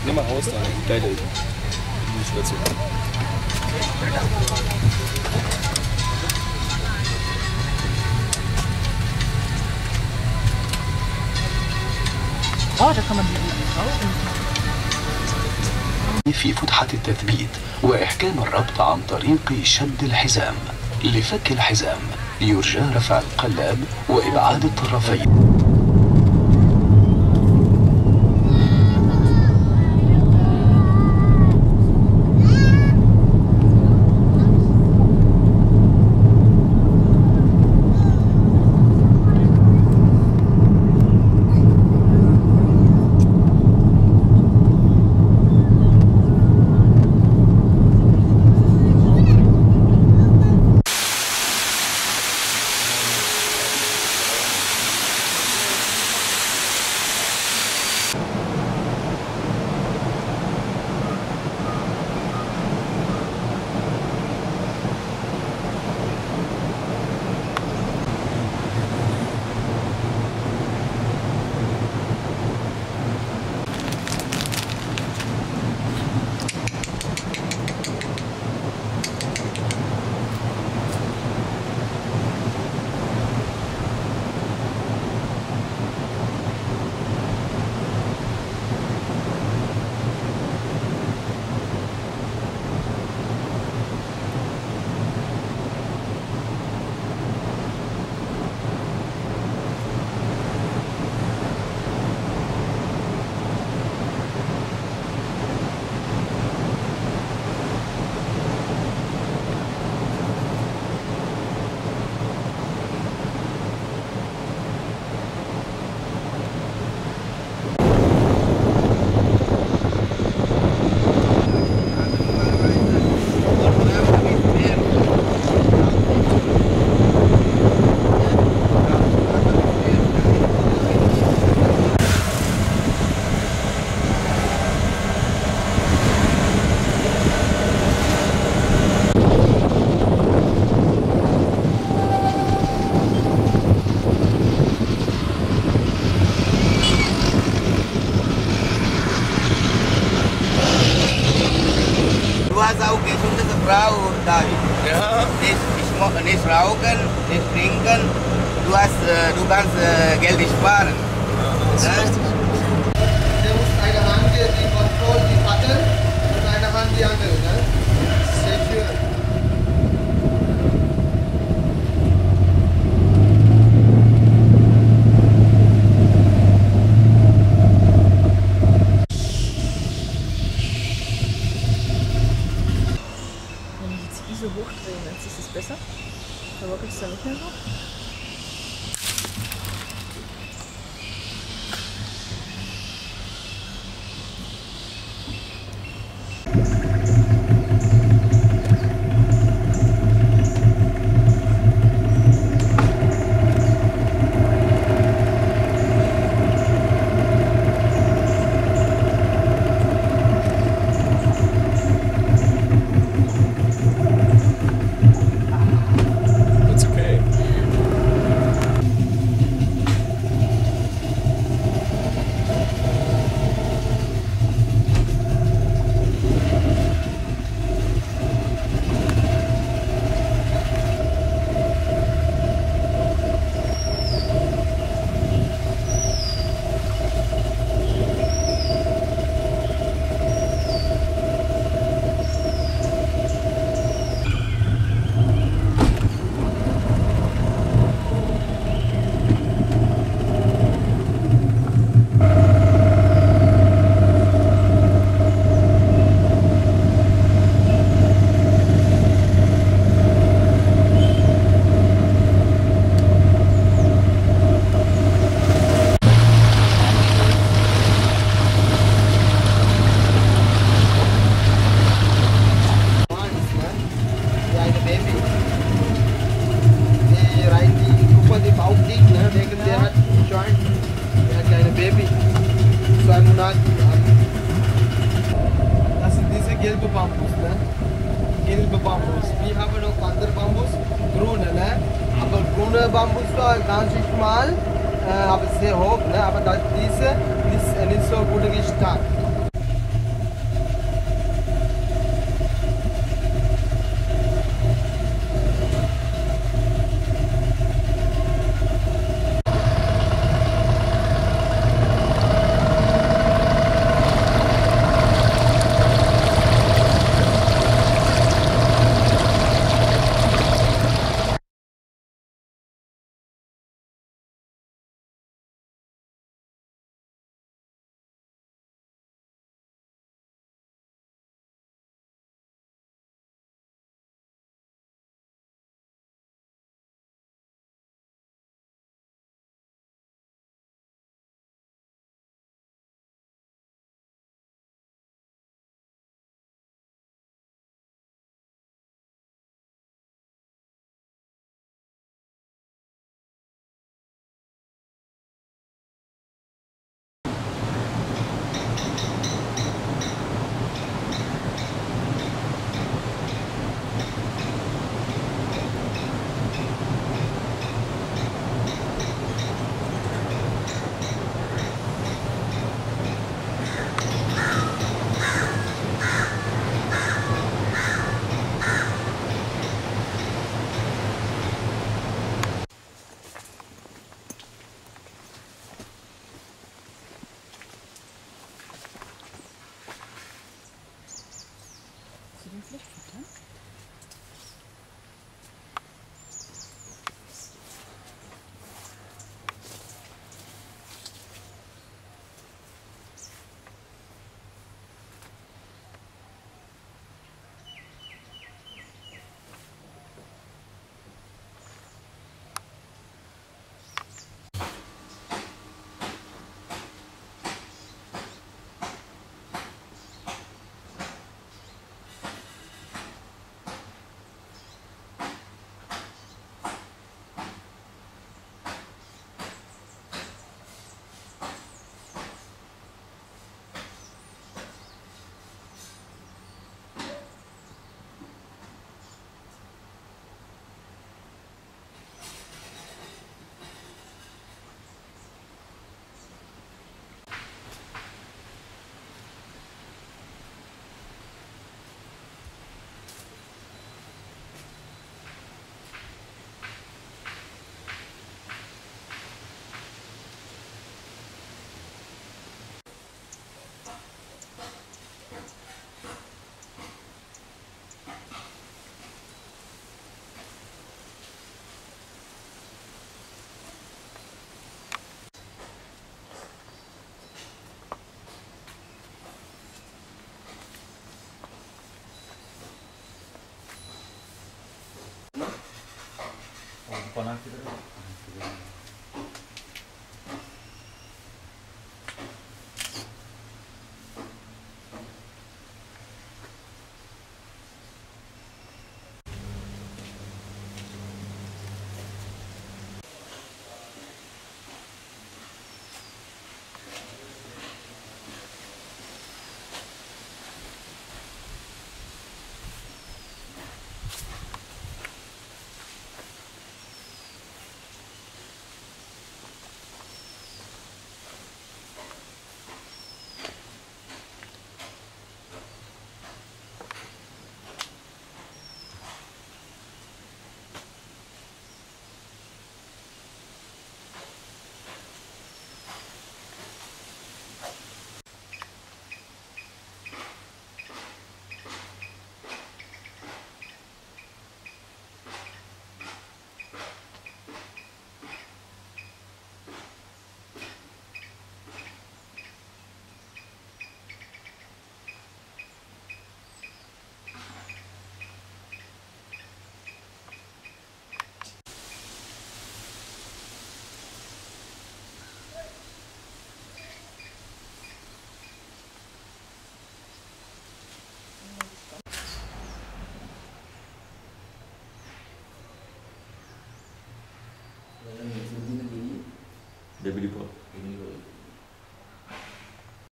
Geh mal raus, da. Geile Station. Oh, da kann man die kaufen. في فتحة التثبيت وإحكام الربط عن طريق شد الحزام. لفك الحزام يرجى رفع القلاب وإبعاد الطرفين. Frau, David. Ja. Nicht rauchen, nicht trinken. Du kannst Geld sparen. Ja, das ist richtig. Der muss eine Hand die Kontrolle, die Patte und eine Hand die andere. Ne? Sehr schön. So hochdrehen, ist das besser? Verwackelt es da nicht mehr so? Das sind diese gelbe Bambus, ne? Gelbe Bambus. Wir haben noch andere Bambus, grüne, ne? Aber grüne Bambus war ganz schmal, aber sehr hoch, ne? Aber diese ist nicht so gut gestartet.